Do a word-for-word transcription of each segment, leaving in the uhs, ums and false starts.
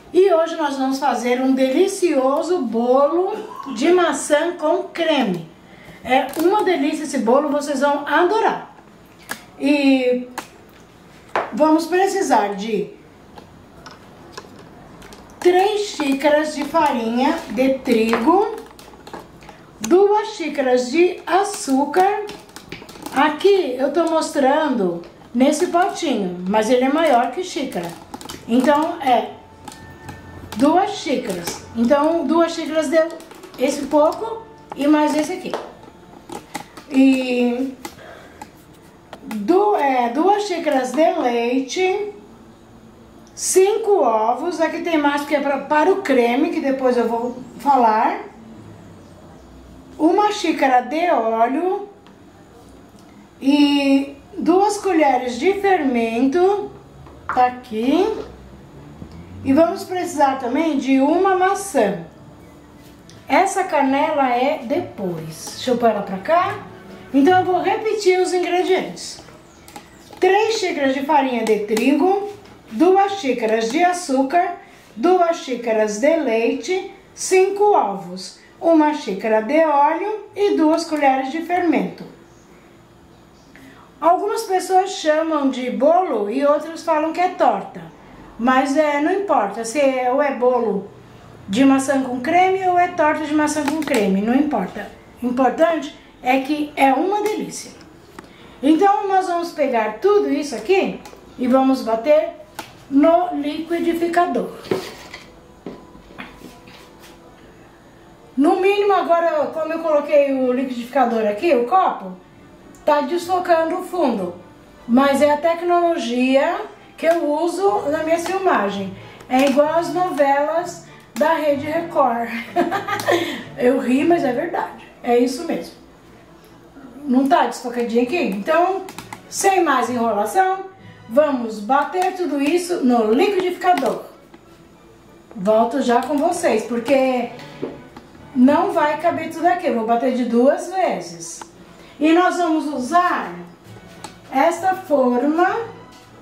E hoje nós vamos fazer um delicioso bolo de maçã com creme. É uma delícia esse bolo, vocês vão adorar. E vamos precisar de três xícaras de farinha de trigo, duas xícaras de açúcar. Aqui eu tô mostrando nesse potinho, mas ele é maior que xícara. Então é duas xícaras. Então duas xícaras de esse pouco e mais esse aqui. E du, é, duas xícaras de leite, cinco ovos. Aqui tem mais porque é pra, para o creme, que depois eu vou falar. Uma xícara de óleo e duas colheres de fermento, tá aqui. E vamos precisar também de uma maçã. Essa canela é depois. Deixa eu pôr ela pra cá. Então eu vou repetir os ingredientes. três xícaras de farinha de trigo, duas xícaras de açúcar, duas xícaras de leite, cinco ovos, uma xícara de óleo e duas colheres de fermento. Algumas pessoas chamam de bolo e outras falam que é torta. Mas é, não importa se é, ou é bolo de maçã com creme ou é torta de maçã com creme, não importa. O importante é que é uma delícia. Então nós vamos pegar tudo isso aqui e vamos bater no liquidificador. No mínimo agora, como eu coloquei o liquidificador aqui, o copo, tá desfocando o fundo. Mas é a tecnologia que eu uso na minha filmagem. É igual as novelas da Rede Record. Eu ri, mas é verdade. É isso mesmo. Não tá desfocadinho aqui? Então, sem mais enrolação, vamos bater tudo isso no liquidificador. Volto já com vocês, porque não vai caber tudo aqui. Eu vou bater de duas vezes. E nós vamos usar esta forma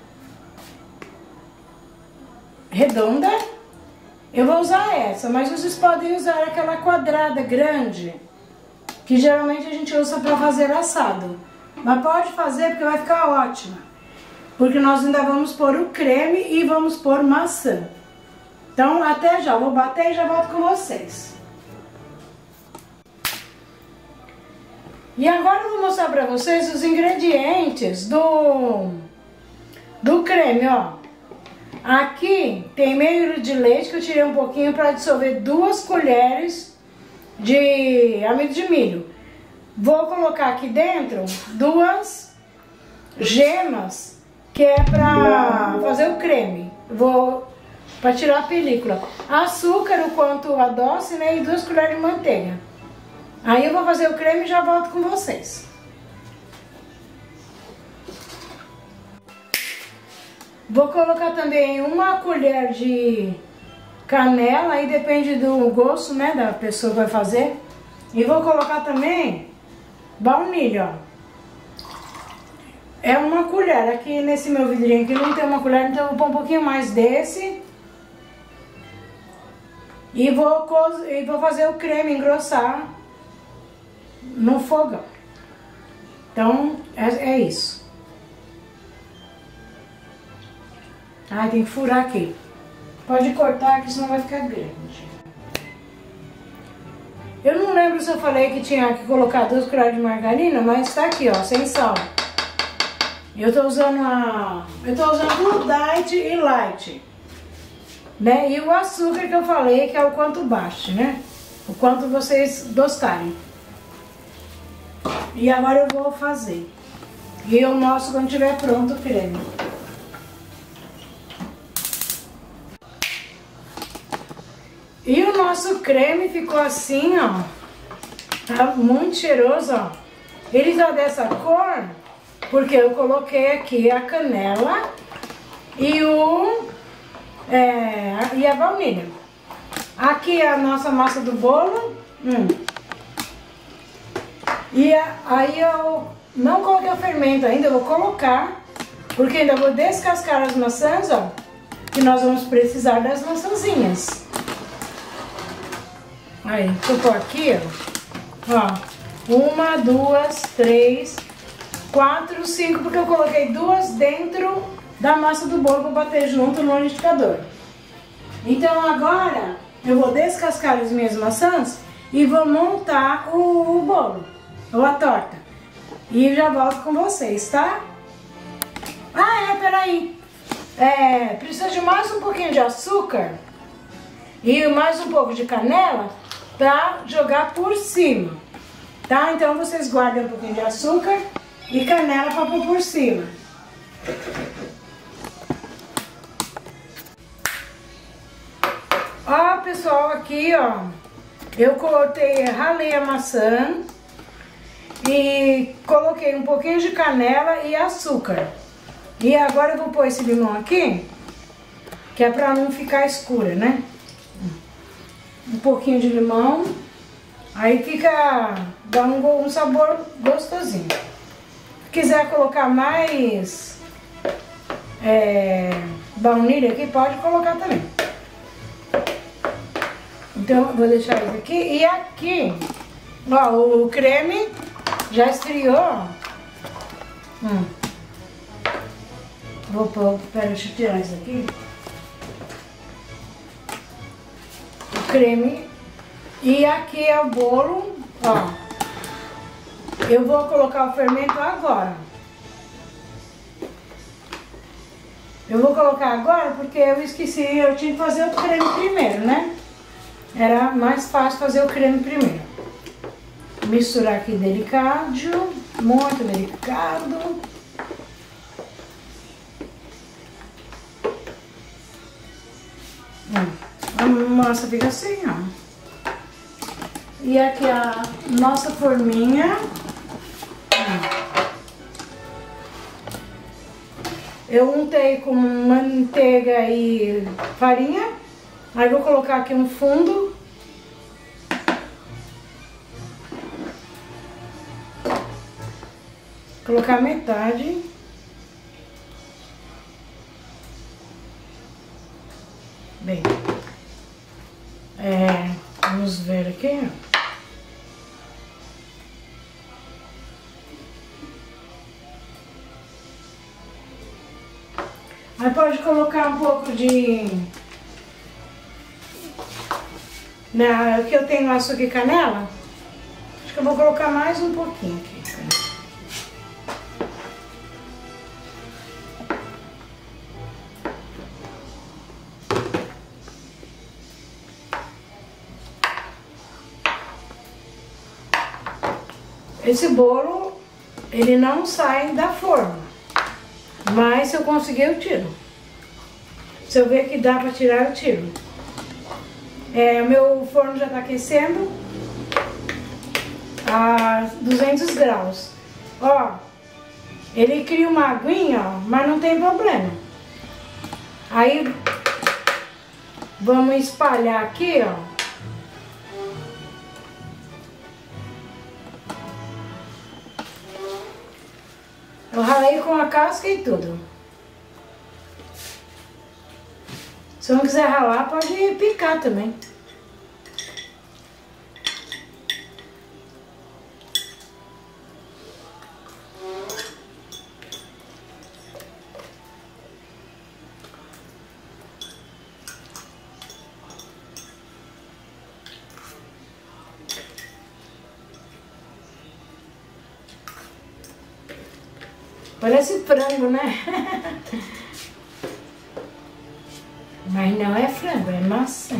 redonda. Eu vou usar essa, mas vocês podem usar aquela quadrada grande, que geralmente a gente usa para fazer assado. Mas pode fazer porque vai ficar ótima. Porque nós ainda vamos pôr o creme e vamos pôr maçã. Então até já, vou bater e já volto com vocês. E agora eu vou mostrar para vocês os ingredientes do, do creme, ó. Aqui tem meio litro de leite que eu tirei um pouquinho para dissolver duas colheres de amido de milho. Vou colocar aqui dentro duas gemas que é para fazer o creme. Vou para tirar a película. Açúcar, o quanto adoce, né? E duas colheres de manteiga. Aí eu vou fazer o creme e já volto com vocês. Vou colocar também uma colher de canela, aí depende do gosto, né, da pessoa que vai fazer. E vou colocar também baunilha, ó. É uma colher, aqui nesse meu vidrinho aqui não tem uma colher, então eu vou pôr um pouquinho mais desse. E vou, e vou fazer o creme engrossar no fogão. Então, é, é isso. Ah, tem que furar aqui. Pode cortar aqui, senão vai ficar grande. Eu não lembro se eu falei que tinha que colocar duas colheres de margarina, mas tá aqui, ó, sem sal. Eu tô usando a... Eu tô usando o diet e light, né? E o açúcar que eu falei, que é o quanto baixo, né? O quanto vocês gostarem. E agora eu vou fazer. E eu mostro quando tiver pronto o creme. E o nosso creme ficou assim, ó. Tá muito cheiroso, ó. Ele tá dessa cor porque eu coloquei aqui a canela e o é, e a baunilha. Aqui é a nossa massa do bolo. Hum. E a, aí eu não coloquei o fermento ainda, eu vou colocar, porque ainda vou descascar as maçãs, ó. que nós vamos precisar das maçãzinhas. Aí, eu tô aqui, ó. Ó, uma, duas, três, quatro, cinco, porque eu coloquei duas dentro da massa do bolo para bater junto no liquidificador. Então agora eu vou descascar as minhas maçãs e vou montar o, o bolo, ou a torta. E já volto com vocês, tá? Ah, é, peraí. É, precisa de mais um pouquinho de açúcar e mais um pouco de canela para jogar por cima, tá? Então vocês guardem um pouquinho de açúcar e canela para pôr por cima. Ó, pessoal, aqui, ó, eu cortei, ralei a maçã e coloquei um pouquinho de canela e açúcar. E agora eu vou pôr esse limão aqui, que é pra não ficar escura, né? Um pouquinho de limão, aí fica, dá um, um sabor gostosinho. Se quiser colocar mais é, baunilha aqui, pode colocar também. Então eu vou deixar isso aqui. E aqui, ó, o creme já esfriou. Hum. Vou pôr, pera, deixa eu tirar isso aqui. O creme. E aqui é o bolo, ó. Eu vou colocar o fermento agora. Eu vou colocar agora porque eu esqueci, eu tinha que fazer o creme primeiro, né? Era mais fácil fazer o creme primeiro. Misturar aqui delicado, muito delicado. Hum, a massa fica assim, ó. E aqui a nossa forminha. Hum. Eu untei com manteiga e farinha. Aí vou colocar aqui um fundo. Colocar metade. Bem, é, vamos ver aqui, ó. Aí pode colocar um pouco de... Na, aqui eu tenho açúcar e canela. Acho que eu vou colocar mais um pouquinho aqui. Esse bolo, ele não sai da forma, mas se eu conseguir eu tiro. Se eu ver que dá pra tirar, eu tiro. É, o meu forno já tá aquecendo a duzentos graus. Ó, ele cria uma aguinha, ó, mas não tem problema. Aí, vamos espalhar aqui, ó. Eu ralei com a casca e tudo. Se não quiser ralar, pode picar também. Parece frango, né? Mas não é frango, é maçã.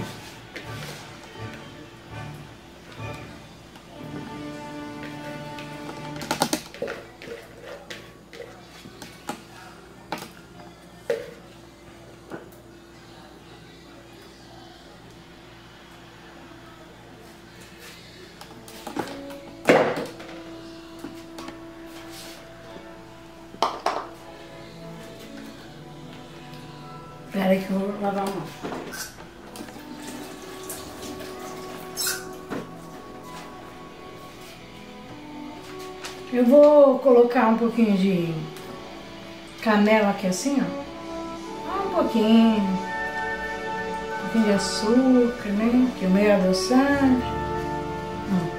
Espera aí que eu vou lavar a mão. Eu vou colocar um pouquinho de canela aqui assim, ó. Ah, um pouquinho. Um pouquinho de açúcar, né? Que é meio adoçante. Hum.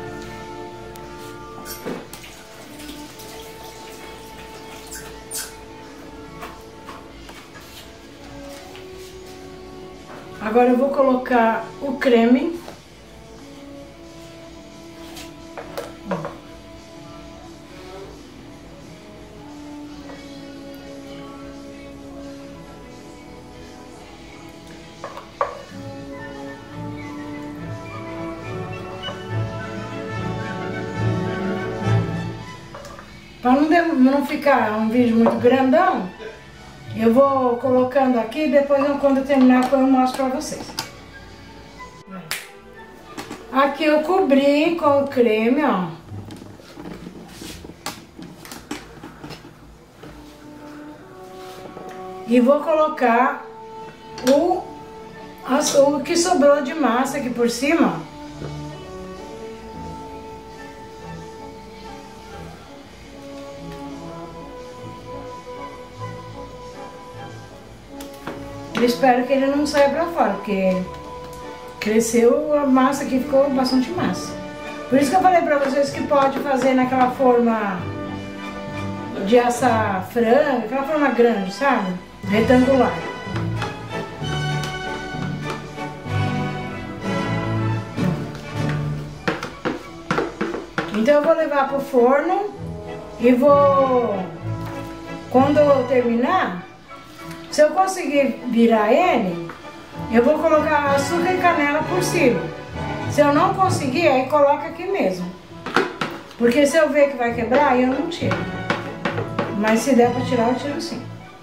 Agora eu vou colocar o creme. Para não, não ficar um vídeo muito grandão, eu vou colocando aqui, depois eu, quando eu terminar eu mostro para vocês. Aqui eu cobri com o creme, ó. E vou colocar o, o que sobrou de massa aqui por cima. Eu espero que ele não saia pra fora, porque cresceu a massa aqui, ficou bastante massa. Por isso que eu falei pra vocês que pode fazer naquela forma de assar frango, aquela forma grande, sabe? Retangular. Então eu vou levar pro forno e vou, quando eu terminar, se eu conseguir virar ele, eu vou colocar açúcar e canela por cima. Se eu não conseguir, aí coloca aqui mesmo. Porque se eu ver que vai quebrar, eu não tiro. Mas se der pra tirar, eu tiro sim.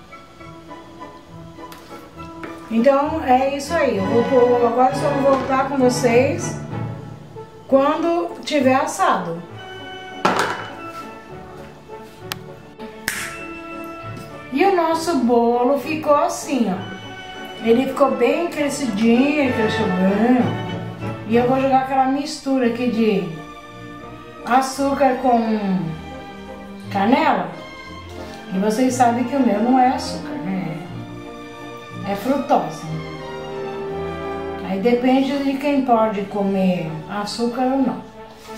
Então é isso aí. Eu vou pôr, agora só vou voltar com vocês quando tiver assado. E o nosso bolo ficou assim, ó. Ele ficou bem crescidinho, cresceu bem. E eu vou jogar aquela mistura aqui de açúcar com canela. E vocês sabem que o meu não é açúcar, né? É frutose. Aí depende de quem pode comer açúcar ou não.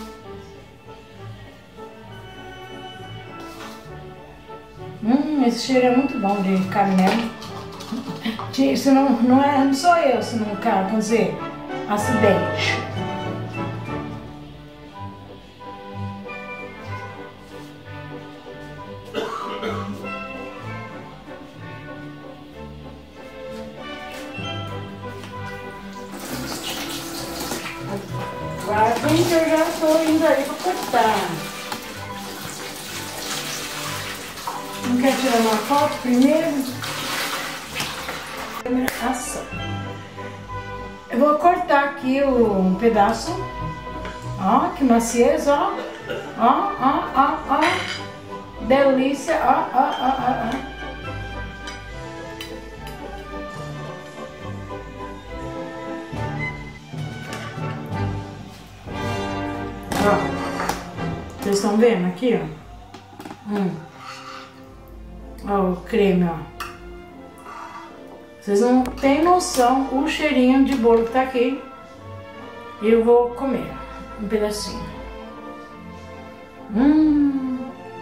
Hum, esse cheiro é muito bom de canela. Isso não, não, é, não sou eu, se não quer fazer acidente. Agora bem que eu já estou indo aí para cortar. Não quer tirar uma foto primeiro? Ação. Eu vou cortar aqui um pedaço. Ó, que maciez, ó. Ó, ó, ó, ó. Delícia, ó, ó, ó, ó, ó. Ó. Vocês estão vendo aqui, ó? Hum. Ó, o creme, ó. Vocês não têm noção o cheirinho de bolo que tá aqui. Eu vou comer um pedacinho. Hum.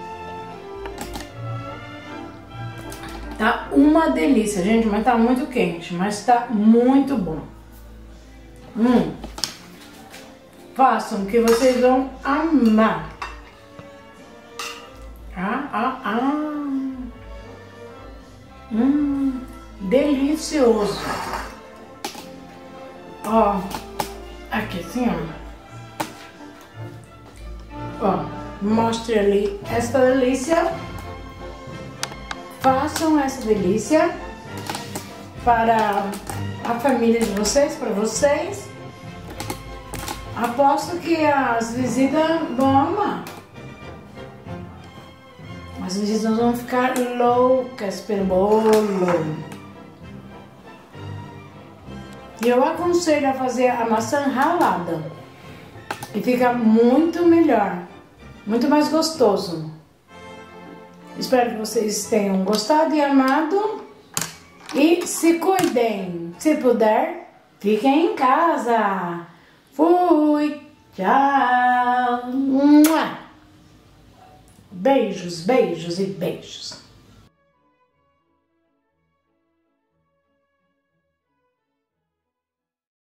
Tá uma delícia, gente, mas tá muito quente, mas tá muito bom. Hum. Façam que vocês vão amar. Ah, ah, ah. Hum, delicioso. Ó, aqui assim, ó. Ó, mostre ali essa delícia. Façam essa delícia para a família de vocês, para vocês. Aposto que as visitas vão amar. As visitas vão ficar loucas pelo bolo. E eu aconselho a fazer a maçã ralada. E fica muito melhor. Muito mais gostoso. Espero que vocês tenham gostado e amado. E se cuidem. Se puder, fiquem em casa. Fui. Tchau. Beijos, beijos e beijos.